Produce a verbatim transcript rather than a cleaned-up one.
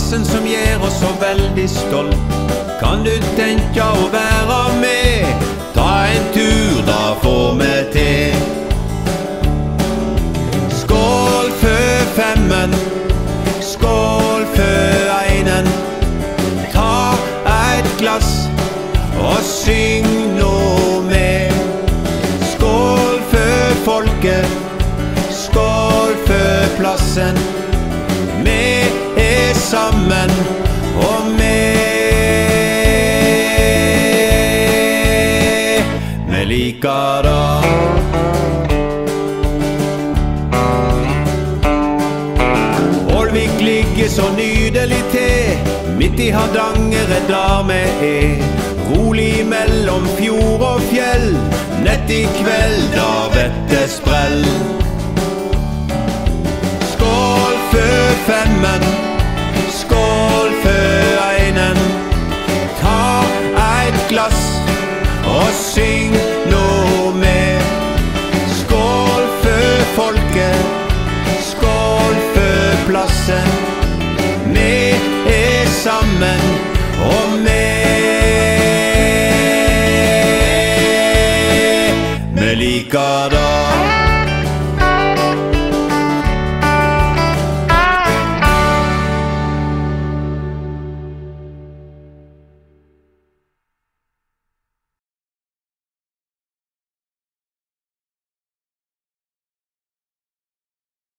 plassen som gjør oss så veldig stolt. Kan du tenke å være med? Ta en tur, da får vi til. Skål for femmen, skål for einen. Ta et glass og syng nå med. Skål for folket, skål for plassen. Vi er sammen, og vi Vi liker det. Ålvik ligger så nydelig til, midt i Hardanger er der vi er. Rolig mellom fjord og fjell, nett i kveld, da vet det sprell. Skål for femmen, skål for einen. Ta et glass og syng nå med. Skål for folket, skål for plassen. Vi er sammen, og vi Vi liker det.